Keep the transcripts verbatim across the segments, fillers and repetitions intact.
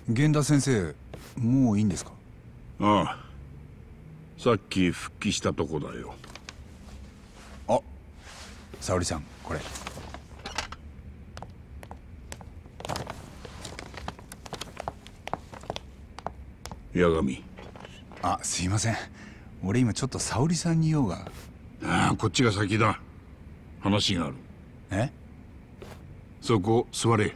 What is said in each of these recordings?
源田先生、もういいんですか？ ああ、さっき復帰したとこだよ。 あ、沙織さん、これ。 八神。 あ、すいません。俺今ちょっと沙織さんに用が。 ああ、こっちが先だ。話がある。 え？ そこ座れ。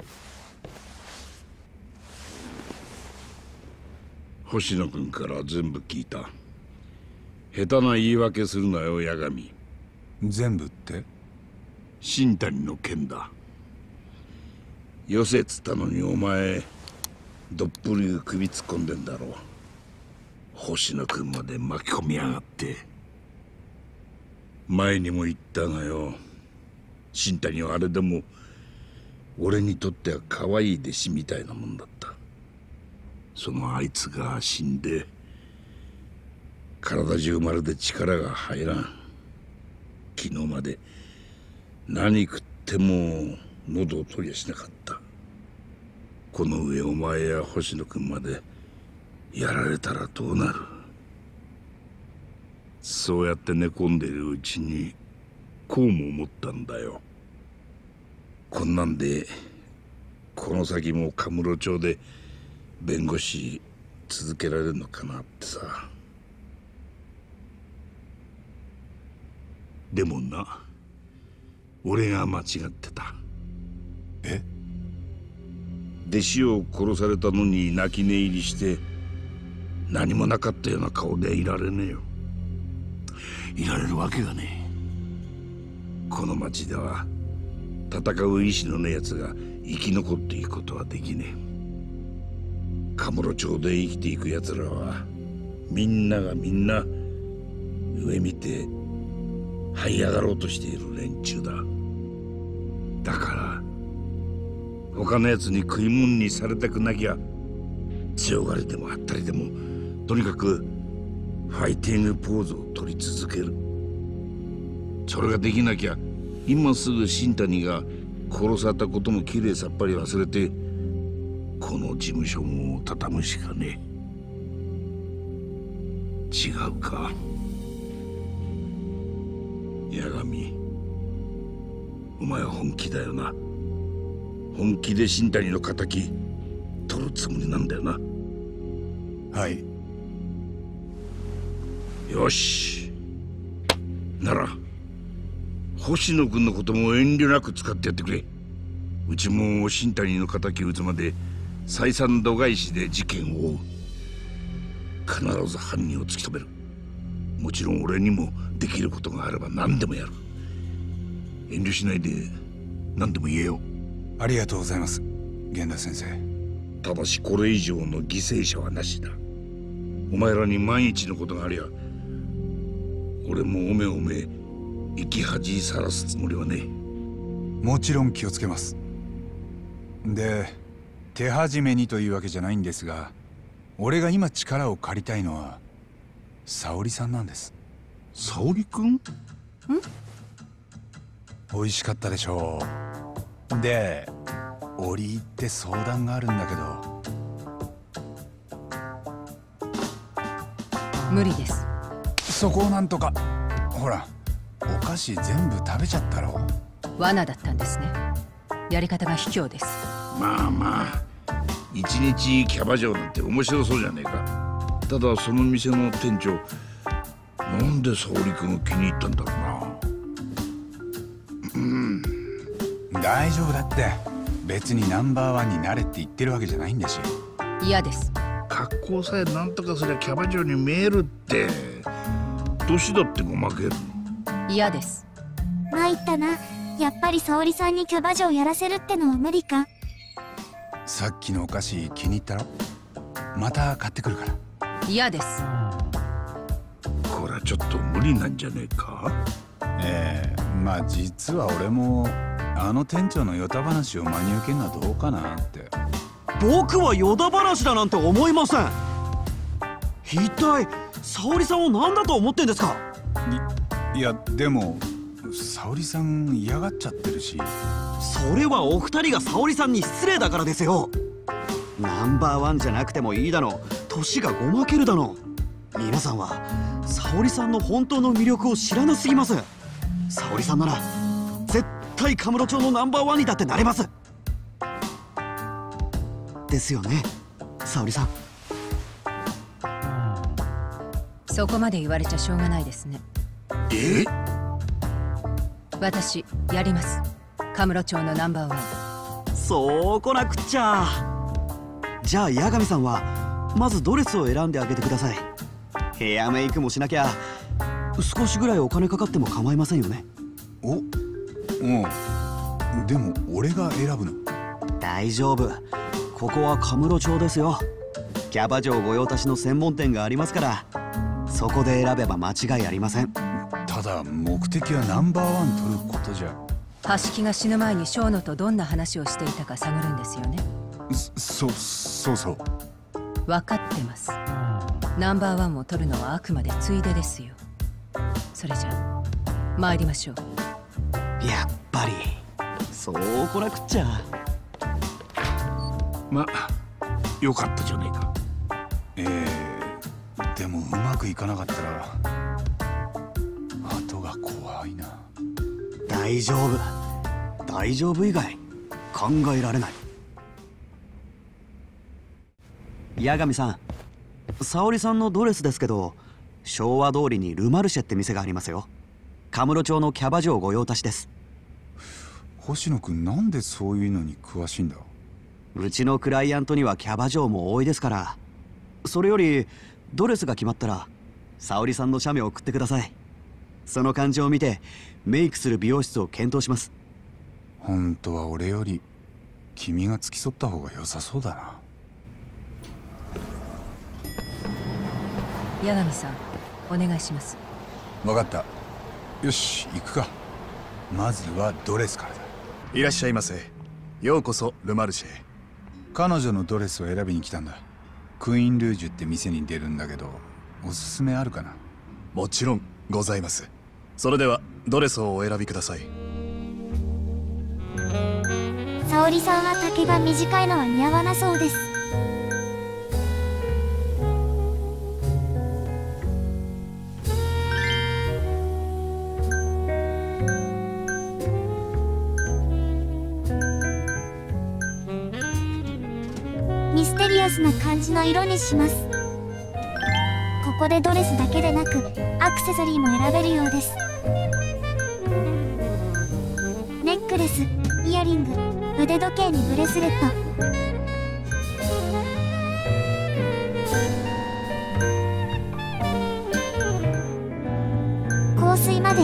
星野君から全部聞いた。下手な言い訳するなよ、八神。 全部って？ 新谷の件だ。よせっつったのにお前どっぷり首突っ込んでんだろ。星野君まで巻き込みやがって。前にも言ったがよ、新谷はあれでも俺にとっては可愛い弟子みたいなもんだった。そのあいつが死んで体中まるで力が入らん。昨日まで何食っても喉を取りやしなかった。この上お前や星野君までやられたらどうなる。そうやって寝込んでるうちにこうも思ったんだよ。こんなんでこの先もカムロ町で弁護士続けられるのかなってさ。でもな、俺が間違ってた。 え？ 弟子を殺されたのに泣き寝入りして何もなかったような顔でいられねえよ。いられるわけがねえ。この町では戦う意志のねえやつが生き残っていくことはできねえ。カムロ町で生きていくやつらはみんながみんな上見て這い上がろうとしている連中だ。だから他のやつに食い物にされたくなきゃ強がりでもあったりでもとにかくファイティングポーズを取り続ける。それができなきゃ今すぐ新谷が殺されたこともきれいさっぱり忘れてこの事務所も畳むしかねえ。違うか八神、お前は本気だよな。本気で新谷の仇取るつもりなんだよな。 はい。 よし、なら星野君のことも遠慮なく使ってやってくれ。うちも新谷の仇討つまで採算度外視で事件を追う。必ず犯人を突き止める。もちろん俺にもできることがあれば何でもやる。遠慮しないで何でも言えよ。 ありがとうございます、源田先生。 ただしこれ以上の犠牲者はなしだ。お前らに万一のことがありゃ俺もおめおめ生き恥さらすつもりはねえ。 もちろん気をつけます。で、手始めにというわけじゃないんですが、俺が今力を借りたいのは沙織さんなんです。 沙織くん？ん？ 美味しかったでしょう。で、折り入って相談があるんだけど。 無理です。 そこをなんとか。ほら、お菓子全部食べちゃったろ。 罠だったんですね。やり方が卑怯です。 まあまあ、一日キャバ嬢なんて面白そうじゃねえか。ただその店の店長なんで沙織君を気に入ったんだろうな。うん、 大丈夫だって。別にナンバーワンになれって言ってるわけじゃないんだし。 嫌です。 格好さえなんとかすりゃキャバ嬢に見えるって。年だってごまける。 嫌です。 参ったな。やっぱり沙織さんにキャバ嬢やらせるってのは無理か。 さっきのお菓子気に入ったろ。また買ってくるから。 嫌です。 これはちょっと無理なんじゃねえか。 ええ、まあ実は俺もあの店長のヨタ話を真に受けるのはどうかなって。 僕はヨタ話だなんて思いません。一体沙織さんを何だと思ってんですか。 い, いやでも沙織さん嫌がっちゃってるし。 それはお二人が沙織さんに失礼だからですよ。 ナンバーワンじゃなくてもいいだの、年がごまけるだの。皆さんは沙織さんの本当の魅力を知らなすぎます。沙織さんなら絶対カムロ町のナンバーワンにだってなれます。ですよね、沙織さん。 そこまで言われちゃしょうがないですね。 え？ 私やります。カムロ町のナンバーワン。 そうこなくっちゃ。じゃあ八神さんはまずドレスを選んであげてください。ヘアメイクもしなきゃ少しぐらいお金かかっても構いませんよね。 お、うん。でも俺が選ぶの？ 大丈夫、ここはカムロ町ですよ。キャバ嬢御用達の専門店がありますから、そこで選べば間違いありません。 ただ目的はナンバーワン取ることじゃ。 橋木が死ぬ前にショーノとどんな話をしていたか探るんですよね。 そ、そうそう。 分かってます。ナンバーワンを取るのはあくまでついでですよ。それじゃ参りましょう。 やっぱりそうこなくっちゃ。 まあよかったじゃねえか。 えー、でもうまくいかなかったら後が怖いな。 大丈夫、大丈夫以外考えられない。八神さん、沙織さんのドレスですけど、昭和通りにルマルシェって店がありますよ。カムロ町のキャバ嬢御用達です。 星野くん、なんでそういうのに詳しいんだ？ うちのクライアントにはキャバ嬢も多いですから。それよりドレスが決まったら沙織さんの写メを送ってください。その感じを見てメイクする美容室を検討します。 本当は俺より君が付き添った方が良さそうだな。 八神さん、お願いします。 分かった。よし、行くか。まずはドレスからだ。 いらっしゃいませ。ようこそルマルシェ。 彼女のドレスを選びに来たんだ。クイーンルージュって店に出るんだけど、おすすめあるかな？ もちろんございます。それではドレスをお選びください。 沙織さんは丈が短いのは似合わなそうです。ミステリアスな感じの色にします。ここでドレスだけでなくアクセサリーも選べるようです。ネックレス、イヤリング、腕時計にブレスレット。香水まで。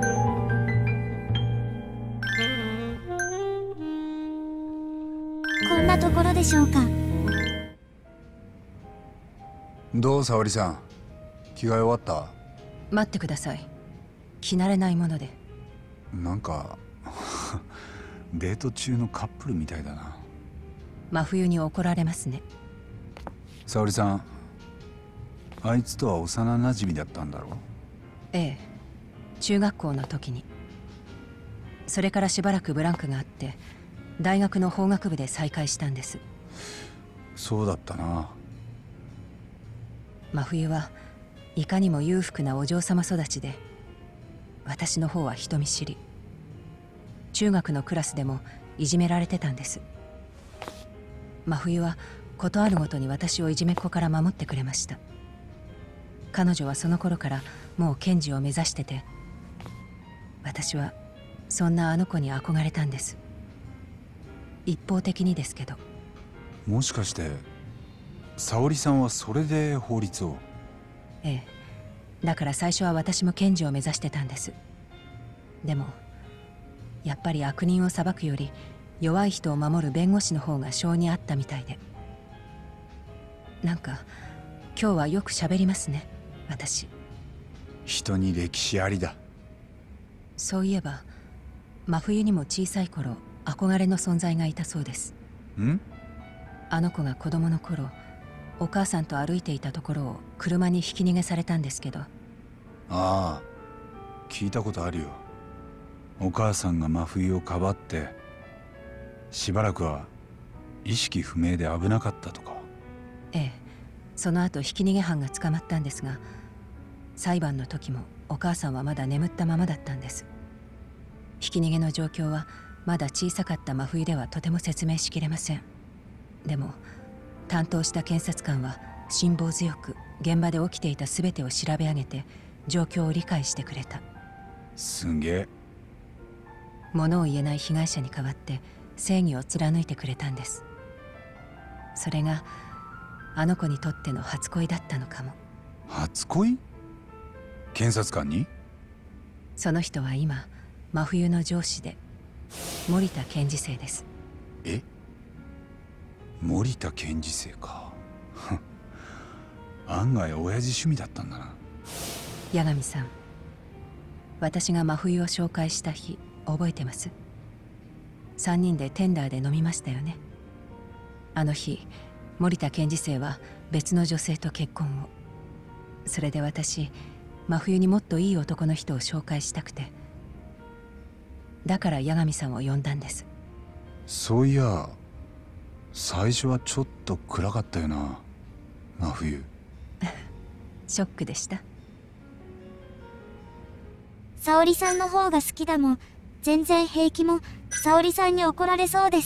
こんなところでしょうか。 どう、沙織さん、着替え終わった？ 待ってください。着慣れないもので。 なんかデート中のカップルみたいだな。 真冬に怒られますね。 沙織さん、あいつとは幼なじみだったんだろう？ ええ、中学校の時に。それからしばらくブランクがあって大学の法学部で再会したんです。 そうだったな。 真冬はいかにも裕福なお嬢様育ちで、私の方は人見知り。中学のクラスでもいじめられてたんです。真冬はことあるごとに私をいじめっ子から守ってくれました。彼女はその頃からもう検事を目指してて、私はそんなあの子に憧れたんです。一方的にですけど。 もしかして沙織さんはそれで法律を？ ええ、だから最初は私も検事を目指してたんです。でもやっぱり悪人を裁くより弱い人を守る弁護士の方が性に合ったみたいで。なんか今日はよく喋りますね、私。 人に歴史ありだ。 そういえば真冬にも小さい頃憧れの存在がいたそうです。 ん？ あの子が子供の頃お母さんと歩いていたところを車にひき逃げされたんですけど。 ああ、聞いたことあるよ。お母さんが真冬をかばってしばらくは意識不明で危なかったとか。 ええ、その後ひき逃げ犯が捕まったんですが、裁判の時もお母さんはまだ眠ったままだったんです。ひき逃げの状況はまだ小さかった真冬ではとても説明しきれません。でも担当した検察官は辛抱強く現場で起きていた全てを調べ上げて状況を理解してくれた。 すげえ。 物を言えない被害者に代わって正義を貫いてくれたんです。それがあの子にとっての初恋だったのかも。 初恋？検察官に？ その人は今真冬の上司で森田検事正です。 え？森田検事正か。案外親父趣味だったんだな。 八神さん、私が真冬を紹介した日覚えてます？さんにんでテンダーで飲みましたよね。あの日森田検事正は別の女性と結婚を。それで私、真冬にもっといい男の人を紹介したくて、だから八神さんを呼んだんです。 そういや最初はちょっと暗かったよな、真冬。 ショックでした。 沙織さんの方が好きだもん。全然平気も。沙織さんに怒られそうです。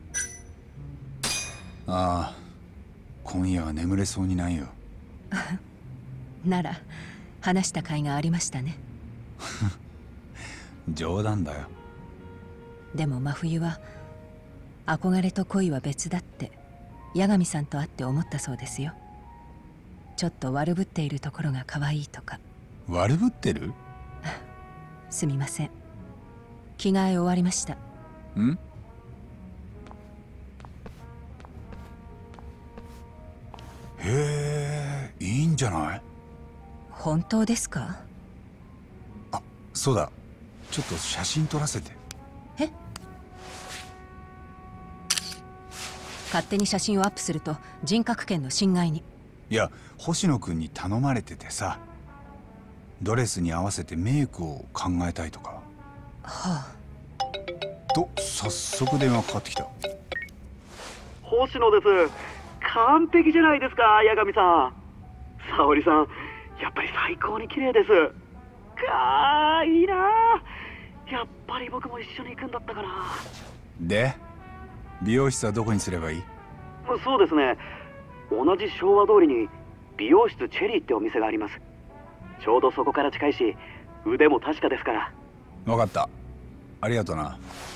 ああ、今夜は眠れそうにないよ。 なら話した甲斐がありましたね。 冗談だよ。 でも真冬は憧れと恋は別だって八神さんと会って思ったそうですよ。ちょっと悪ぶっているところが可愛いとか。 悪ぶってる？ すみません、着替え終わりました。 ん？へえ、いいんじゃない？ 本当ですか？ あ、そうだ、ちょっと写真撮らせて。 え？勝手に写真をアップすると人格権の侵害に。 いや、星野君に頼まれててさ、ドレスに合わせてメイクを考えたいとか。 はあ。 と早速電話かかってきた。 星野です。完璧じゃないですか、八神さん。沙織さん、やっぱり最高に綺麗です。かー、いいなー。やっぱり僕も一緒に行くんだったかな。 で、美容室はどこにすればいい？ そうですね、同じ昭和通りに美容室チェリーってお店があります。ちょうどそこから近いし、腕も確かですから。 分かった、ありがとな。